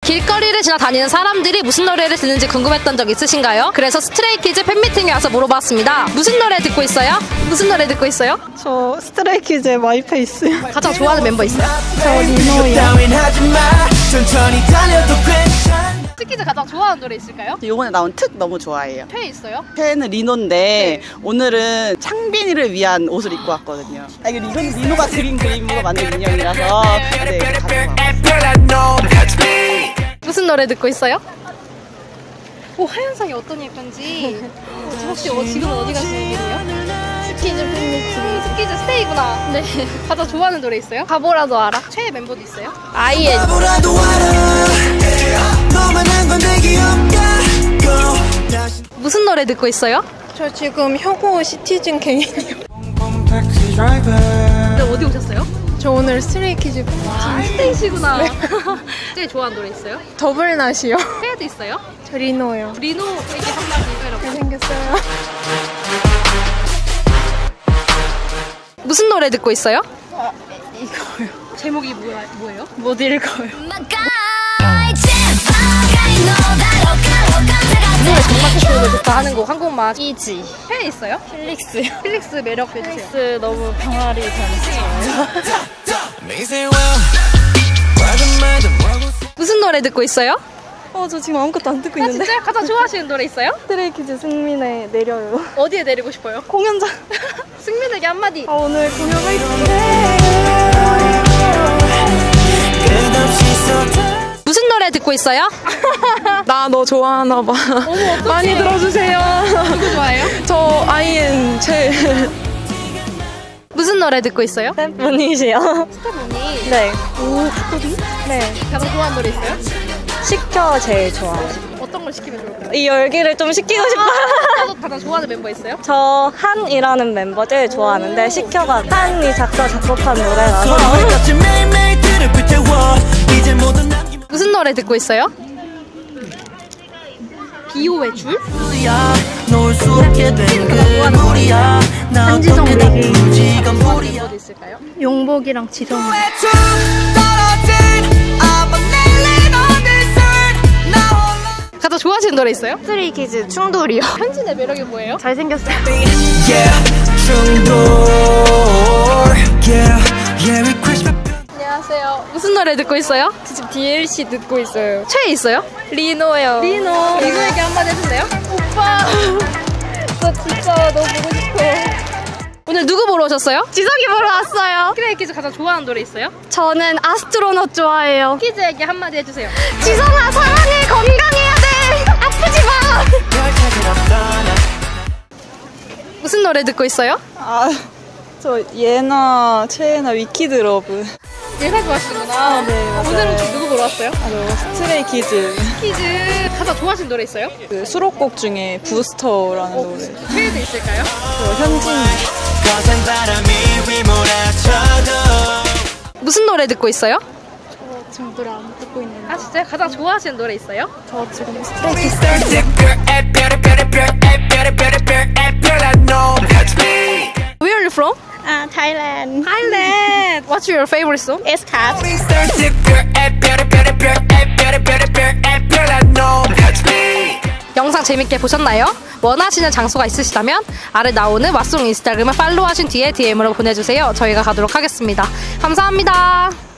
길거리를 지나다니는 사람들이 무슨 노래를 듣는지 궁금했던 적 있으신가요? 그래서 스트레이키즈 팬미팅에 와서 물어봤습니다. 무슨 노래 듣고 있어요? 무슨 노래 듣고 있어요? 저 스트레이키즈의 마이페이스. 가장 좋아하는 멤버 있어요? 저 리노요. 스키즈 가장 좋아하는 노래 있을까요? 이번에 나온 특 너무 좋아해요. 최애 있어요? 최애는 리노인데 오늘은 창빈이를 위한 옷을 입고 왔거든요. 이게 리노가 그린 그림으로 만든 인형이라서 네, 무슨 노래 듣고 있어요? 오, 하얀색이 어떤 예쁜지. 혹시 지금은 어디 가시는 길이에요? 스키즈 팬미팅. 스키즈 스테이구나. 네. 가장 좋아하는 노래 있어요? 바보라도 알아. 최애 멤버도 있어요? IN. 무슨 노래 듣고 있어요? 저 지금 혁오 시티즌 개인이요. 네, 어디 오셨어요? 저 오늘 스트레이키즈 스테이시구나. 네. 제일 좋아하는 노래 있어요? 더블낫이요. 최애도 있어요? 저 리노요. 리노에게 한마디 해라고. 잘생겼어요. 무슨 노래 듣고 있어요? 이거요. 제목이 뭐예요? 못 읽어요. 정말 캐스트를 듣다 하는 곡 한 곡만. 이지. 최애 있어요? 필릭스요. 필릭스 매력 해주세요. 필릭스 너무 병아리 닮았어요. 무슨 노래 듣고 있어요? 저 지금 아무것도 안 듣고 있는데. 진짜? 가장 좋아하시는 노래 있어요? 스트레이키즈 승민의 내려요. 어디에 내리고 싶어요? 공연장. 승민에게 한마디. 오늘 공연가 있는데. 무슨 노래 듣고 있어요? 나 너 좋아하나 봐. 어머, 많이 들어주세요. 누구 좋아해요? 저 IN 최. 무슨 노래 듣고 있어요? 스태분이시요. 스타분이. 네. 오, 스타분? 네. 가장 좋아하는 노래 있어요? 식혀 제일 좋아요. 어떤 걸 시키면 좋을까요? 이 열기를 좀 식히고 싶어요. 나도 가장 좋아하는 멤버 있어요? 저 한이라는 멤버 제일 좋아하는데 식혀가 한이 작사 작곡한 노래라서. 무슨 노래 듣고 있어요? 비오의 줄? 한지성 얘기. 멤버도 있을까요? 용복이랑 지성. 가장 좋아하시는 노래 있어요? 스트레이키즈 충돌이요. 현진의 매력이 뭐예요? 잘생겼어요. 안녕하세요. 무슨 노래 듣고 있어요? 지금 DLC 듣고 있어요. 최애 있어요? 리노요. 리노에게 한마디 해주세요. 오빠. 저 진짜 너무 보고 싶어요. 오늘 누구 보러 오셨어요? 지석이 보러 왔어요. 스키즈에게 가장 좋아하는 노래 있어요? 저는 아스트로넛 좋아해요. 스키즈에게 한마디 해주세요. 지성아 사랑해. 건강해야 돼. 아프지 마. 무슨 노래 듣고 있어요? 저 예나, 최애나, 위키드 러브. 예사 좋아하시는구나. 네, 맞아요. 오늘은 혹시 누구 보러 왔어요? 저 스트레이키즈. 스키즈 가장 좋아하시는 노래 있어요? 그 수록곡 중에 부스터라는 노래. 최애도 있을까요? 저 현진. 무슨 노래 듣고 있어요? 지금 노래 안 듣고 있는데. 아 진짜요? 가장 좋아하시는 노래 있어요? 저 지금 스트레이키즈. Where are you from? Thailand. Thailand. What's your favorite song? S-Cut. 영상 재밌게 보셨나요? 원하시는 장소가 있으시다면 아래 나오는 왓송 인스타그램을 팔로우하신 뒤에 DM으로 보내주세요. 저희가 가도록 하겠습니다. 감사합니다.